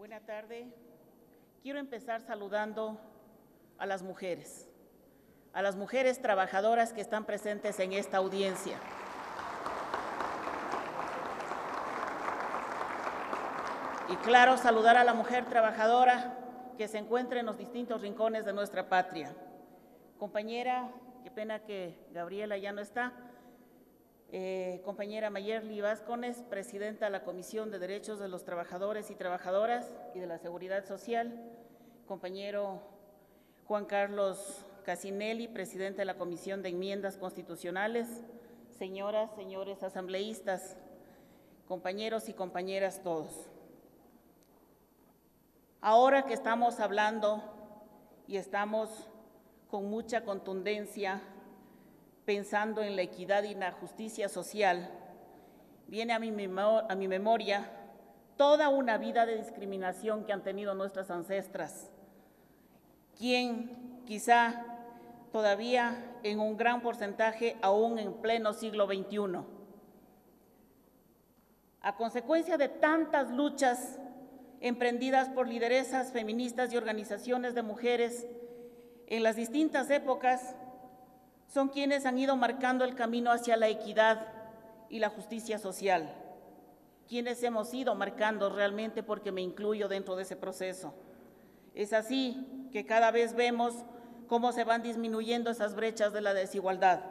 Buenas tardes. Quiero empezar saludando a las mujeres trabajadoras que están presentes en esta audiencia. Y claro, saludar a la mujer trabajadora que se encuentra en los distintos rincones de nuestra patria. Compañera, qué pena que Gabriela ya no está, compañera Mayerly Vázquez, presidenta de la Comisión de Derechos de los Trabajadores y Trabajadoras y de la Seguridad Social, compañero Juan Carlos Casinelli, presidente de la Comisión de Enmiendas Constitucionales, señoras, señores asambleístas, compañeros y compañeras todos. Ahora que estamos hablando y estamos con mucha contundencia pensando en la equidad y la justicia social, viene a mi memoria toda una vida de discriminación que han tenido nuestras ancestras, quien quizá todavía en un gran porcentaje aún en pleno siglo XXI. A consecuencia de tantas luchas emprendidas por lideresas feministas y organizaciones de mujeres en las distintas épocas, son quienes han ido marcando el camino hacia la equidad y la justicia social, quienes hemos ido marcando realmente, porque me incluyo dentro de ese proceso. Es así que cada vez vemos cómo se van disminuyendo esas brechas de la desigualdad.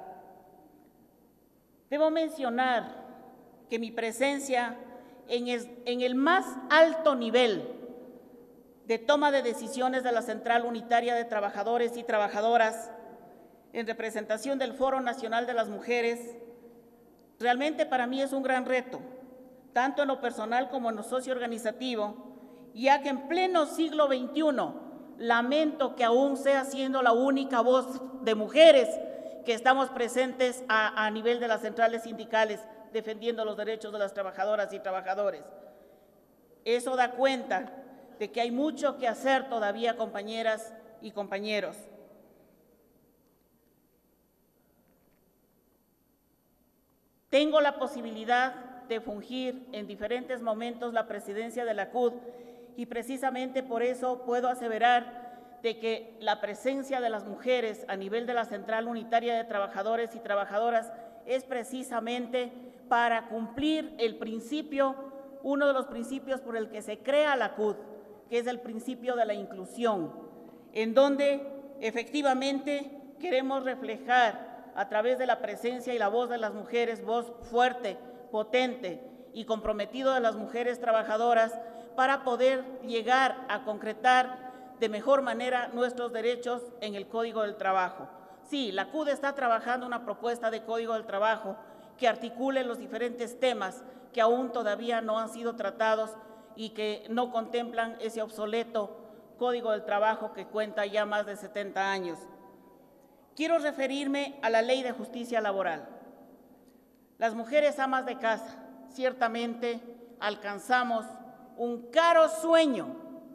Debo mencionar que mi presencia en el más alto nivel de toma de decisiones de la Central Unitaria de Trabajadores y Trabajadoras, en representación del Foro Nacional de las Mujeres, realmente para mí es un gran reto, tanto en lo personal como en lo socioorganizativo, ya que en pleno siglo XXI lamento que aún sea siendo la única voz de mujeres que estamos presentes a nivel de las centrales sindicales defendiendo los derechos de las trabajadoras y trabajadores. Eso da cuenta de que hay mucho que hacer todavía, compañeras y compañeros. Tengo la posibilidad de fungir en diferentes momentos la presidencia de la CUT y precisamente por eso puedo aseverar de que la presencia de las mujeres a nivel de la Central Unitaria de Trabajadores y Trabajadoras es precisamente para cumplir el principio, uno de los principios por el que se crea la CUT, que es el principio de la inclusión, en donde efectivamente queremos reflejar a través de la presencia y la voz de las mujeres, voz fuerte, potente y comprometido de las mujeres trabajadoras para poder llegar a concretar de mejor manera nuestros derechos en el Código del Trabajo. Sí, la CUT está trabajando una propuesta de Código del Trabajo que articule los diferentes temas que aún todavía no han sido tratados y que no contemplan ese obsoleto Código del Trabajo que cuenta ya más de 70 años. Quiero referirme a la Ley de Justicia Laboral. Las mujeres amas de casa ciertamente alcanzamos un caro sueño,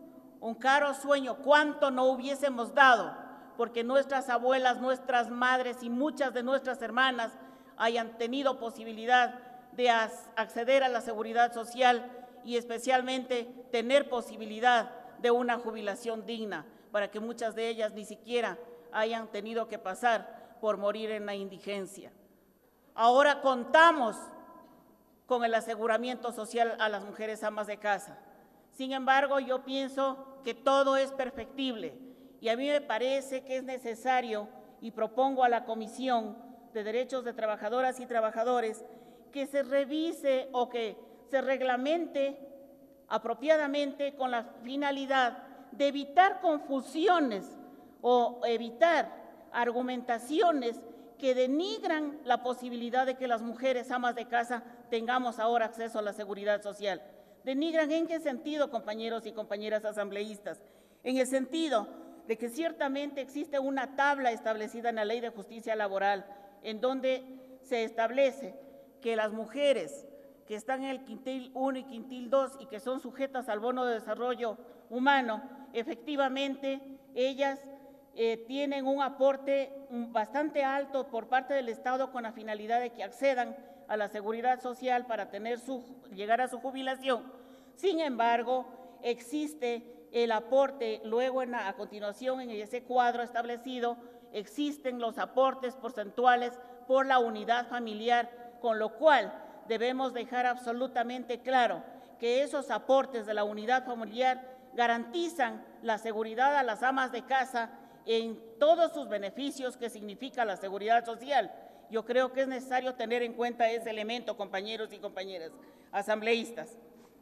cuánto no hubiésemos dado porque nuestras abuelas, nuestras madres y muchas de nuestras hermanas hayan tenido posibilidad de acceder a la seguridad social y especialmente tener posibilidad de una jubilación digna, para que muchas de ellas ni siquiera hayan tenido que pasar por morir en la indigencia. Ahora contamos con el aseguramiento social a las mujeres amas de casa. Sin embargo, yo pienso que todo es perfectible y a mí me parece que es necesario y propongo a la Comisión de Derechos de Trabajadoras y Trabajadores que se revise o que se reglamente apropiadamente con la finalidad de evitar confusiones o evitar argumentaciones que denigran la posibilidad de que las mujeres amas de casa tengamos ahora acceso a la seguridad social. ¿Denigran en qué sentido, compañeros y compañeras asambleístas? En el sentido de que ciertamente existe una tabla establecida en la Ley de Justicia Laboral en donde se establece que las mujeres que están en el quintil 1 y quintil 2 y que son sujetas al bono de desarrollo humano, efectivamente ellas tienen un aporte bastante alto por parte del Estado con la finalidad de que accedan a la seguridad social para llegar a su jubilación. Sin embargo, existe el aporte, luego a continuación en ese cuadro establecido, existen los aportes porcentuales por la unidad familiar, con lo cual debemos dejar absolutamente claro que esos aportes de la unidad familiar garantizan la seguridad a las amas de casa en todos sus beneficios que significa la seguridad social. Yo creo que es necesario tener en cuenta ese elemento, compañeros y compañeras asambleístas.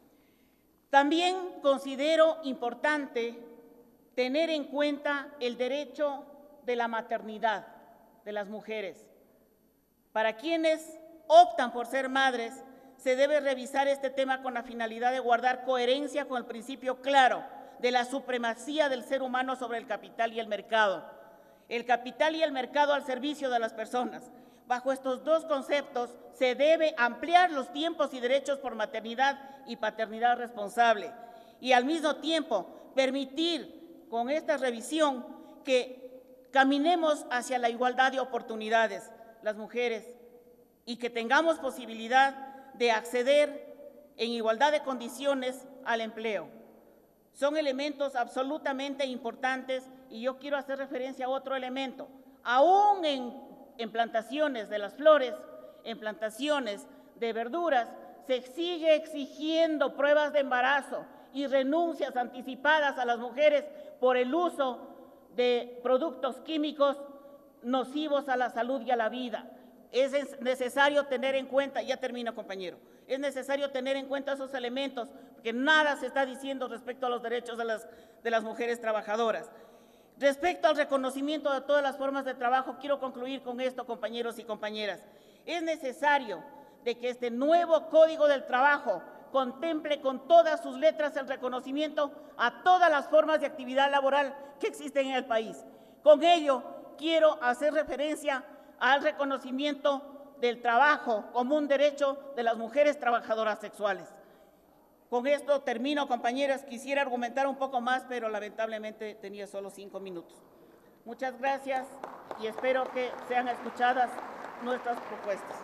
También considero importante tener en cuenta el derecho de la maternidad de las mujeres. Para quienes optan por ser madres, se debe revisar este tema con la finalidad de guardar coherencia con el principio claro de la supremacía del ser humano sobre el capital y el mercado. El capital y el mercado al servicio de las personas. Bajo estos dos conceptos se debe ampliar los tiempos y derechos por maternidad y paternidad responsable y al mismo tiempo permitir con esta revisión que caminemos hacia la igualdad de oportunidades, las mujeres, y que tengamos posibilidad de acceder en igualdad de condiciones al empleo. Son elementos absolutamente importantes y yo quiero hacer referencia a otro elemento. Aún en plantaciones de las flores, en plantaciones de verduras, se sigue exigiendo pruebas de embarazo y renuncias anticipadas a las mujeres por el uso de productos químicos nocivos a la salud y a la vida. Es necesario tener en cuenta, ya termino, compañero, es necesario tener en cuenta esos elementos, porque nada se está diciendo respecto a los derechos de las mujeres trabajadoras. Respecto al reconocimiento de todas las formas de trabajo, quiero concluir con esto, compañeros y compañeras. Es necesario de que este nuevo Código del Trabajo contemple con todas sus letras el reconocimiento a todas las formas de actividad laboral que existen en el país. Con ello, quiero hacer referencia al reconocimiento del trabajo como un derecho de las mujeres trabajadoras sexuales. Con esto termino, compañeras. Quisiera argumentar un poco más, pero lamentablemente tenía solo 5 minutos. Muchas gracias y espero que sean escuchadas nuestras propuestas.